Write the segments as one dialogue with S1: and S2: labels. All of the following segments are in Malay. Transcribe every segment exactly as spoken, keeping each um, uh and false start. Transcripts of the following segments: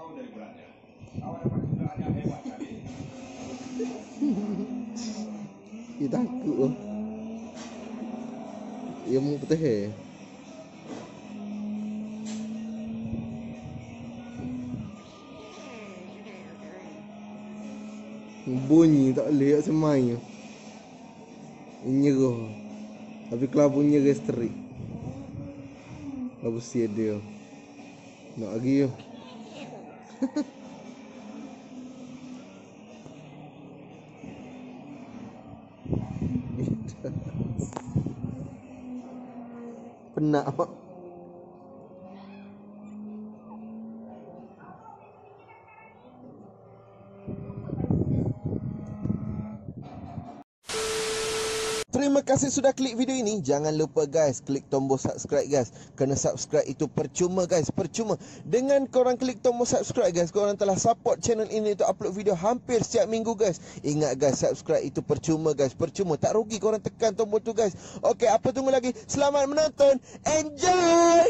S1: Dia takut lah. Dia mau petih. Bunyi tak boleh tak semai. Nyerah. Tapi kelabu nyerah strik. Kelabu siap dia. Nak lagi yo. Penat pak. Terima kasih sudah klik video ini. Jangan lupa guys, klik tombol subscribe guys. Kerana subscribe itu percuma guys, percuma. Dengan korang klik tombol subscribe guys, korang telah support channel ini untuk upload video hampir setiap minggu guys. Ingat guys, subscribe itu percuma guys, percuma. Tak rugi korang tekan tombol tu guys. Okey, apa tunggu lagi? Selamat menonton. Enjoy!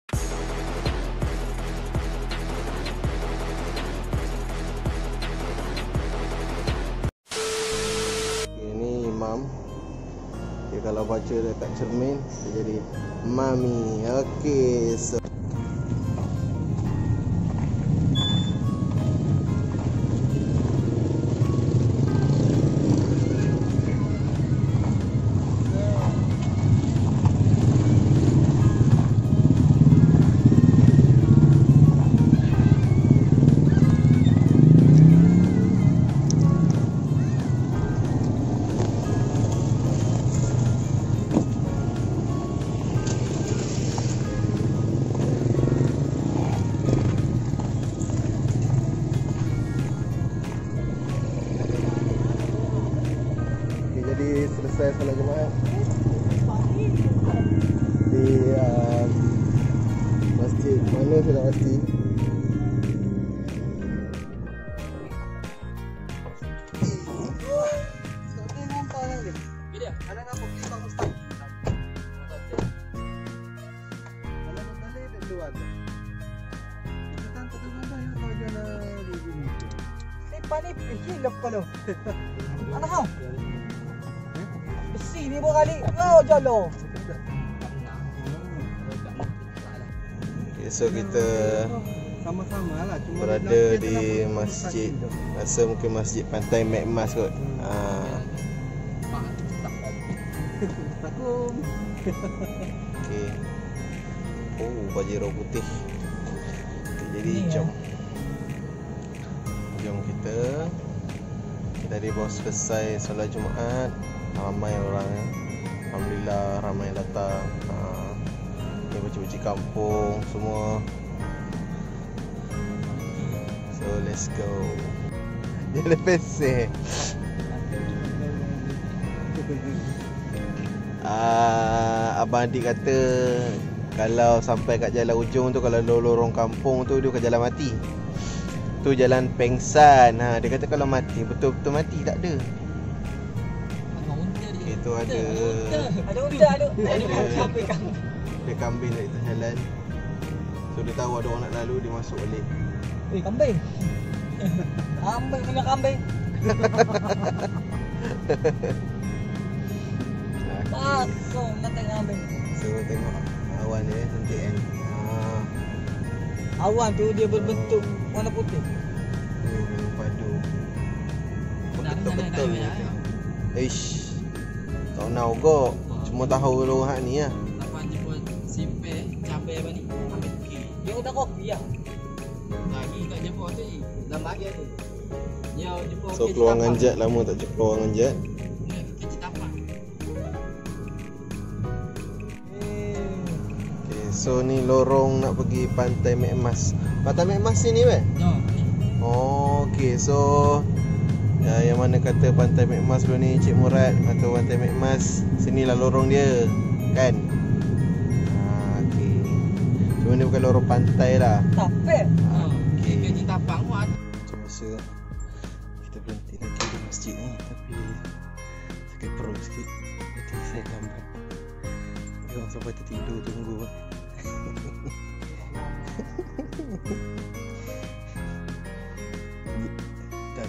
S1: Ini Imam. Okay, kalau baca dekat cermin dia jadi mami. Okey, so selesai salat Jumaat di uh, masjid mana saya tak pasti.
S2: Anak kau besi ni berapa kali? Oh, jalo.
S1: Okay, so kita
S2: sama-sama lah, cuma
S1: berada di masjid. Rasa mungkin masjid Pantai Mek Mas kot. Ah.
S2: Takum.
S1: Okey. Oh, baju putih. Okay, jadi jom. Jom kita. Kita tadi baru selesai solat Jumaat. Ramai orang ya. Alhamdulillah ramai yang datang. Ha. Ni baju-baju kampung semua. So let's go. Dia lepas eh. Ah, abang adik kata kalau sampai kat jalan ujung tu, kalau lorong kampung tu dia ke jalan mati. Tu jalan pengsan. Ha, dia kata kalau mati, betul-betul mati tak ada. Itu ada
S2: ada unta, ada ada kambing.
S1: Ada kambing dekat tengah jalan. So dia tahu ada orang nak lalu, dia masuk balik.
S2: Eh, kambing. Kambing punya kambing. Pasong nak tengok kambing.
S1: So tengok awan dia cantik kan. Ah.
S2: Awan tu dia berbentuk warna putih.
S1: Hmm, padu. Betul-betul ni. Eish. Tak tahu kok. Cuma tahu lu hak ni lah.
S2: Apa je buat simpe cabai apa ni? Ambil kopi. Dia udah kopi ya. Lagi tak jemput tu. Dah bagi tu. Ya jemput.
S1: So keluar nganjat lama tak jumpa keluar nganjat.
S2: Kecil tapak.
S1: Okay, so ni lorong nak pergi Pantai Mek Mas. Pantai Mek Mas sini weh?
S2: No.
S1: Oh, okey. So ya, yang mana kata Pantai Mek Mas dulu ni Cik Murad atau Pantai Mek Mas, sinilah lorong dia kan. Ha, okey. Cuma ni bukan lorong pantai lah.
S2: Tapek.
S1: Ha, okey.
S2: Dia kecil tapak buat.
S1: Macam biasa kita berhenti lagi di masjid ni, tapi sakit perut sikit. Jadi saya lambat. Tengok sampai tertidur tunggu.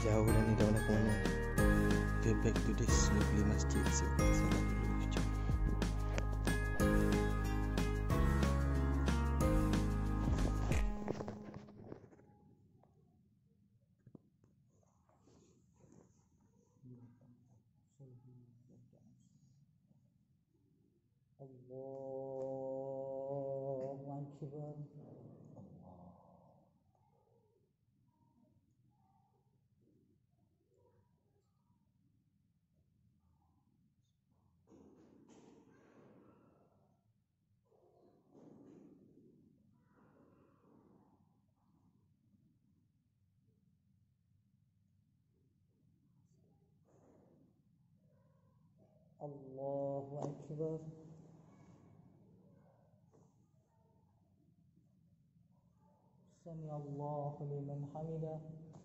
S1: jauh dah ni, dah nak ke mana. Kita back to this lovely masjid. So, salat dulu. Jom.
S2: Allahu Akbar. Allahu Akbar. Sami Allahu liman hamidah.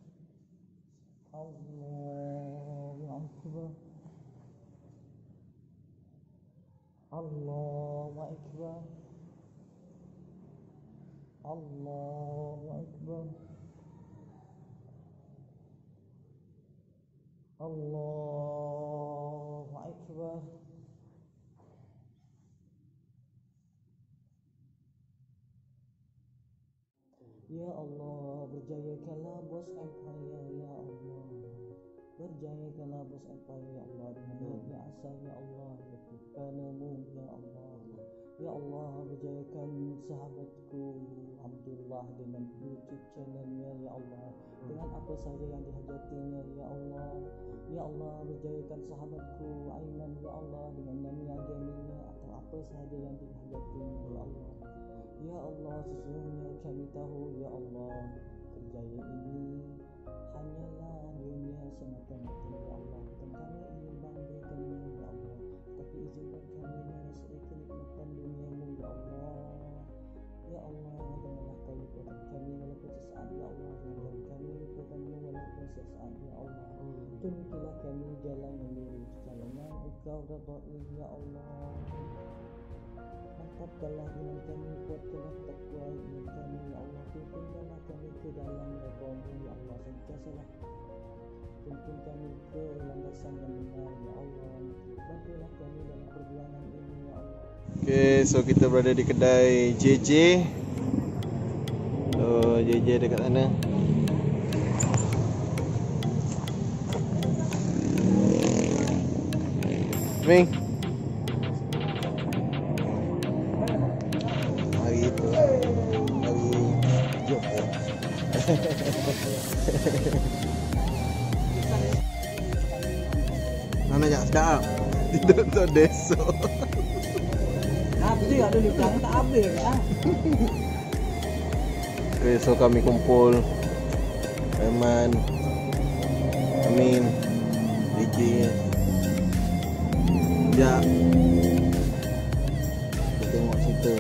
S2: Allahu Akbar. Allahu Akbar. Allahu Akbar. Allahu Akbar. Ya Allah, berjayakanlah bos empire ya Allah. Berjayakanlah bos empire ya Allah, dengan niatnya asal ya Allah, kepadamu ya Allah. Ya Allah, berjayakan sahabatku Abdullah dengan YouTube channelnya ya Allah, dengan apa saja yang dihajatinya ya Allah. Ya Allah, berjayakan sahabatku Aiman ya Allah, dengan Nania gamingnya atau apa saja yang dihajatinya ya Allah. Ya Allah, sesungguhnya kami tahu ya Allah, kerjaya ini hanyalah dunia semata-mata ya Allah, dan kami ingin banggakannya ya Allah, tapi izinkan kami merasai kenikmatan duniamu ya Allah. Ya Allah, janganlah kau lupakan kami walaupun sesaat ya Allah, janganlah kami lupakanmu walaupun sesaat ya Allah. Tunjukkanlah kami jalan yang lurus, jalan yang engkau redai ya Allah. Mantapkanlah iman kami, kuatkanlah takwa iman kami ya Allah, tuntunkanlah kami ke dalam redha-Mu ya Allah, sentiasalah tuntun kami ke landasan yang benar ya Allah. Bantulah kami dalam perjuangan ini ya Allah.
S1: Okay, so kita berada di kedai Jay Jay. So Jay Jay dekat sana. Ming. Hari itu. Hari jom. Mana jak sedap. Tidak tu deso.
S2: Ah, betul ada di belakang tak habis ah.
S1: Okay, so kami kumpul Aiman, Amin, Diki, Ya. Kita tengok cerita.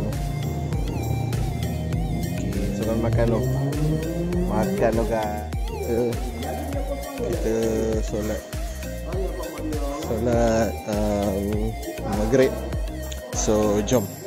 S1: Okay, so kami makan tu. Makan tu kan. Kita, kita solat Solat um, Maghrib. So jom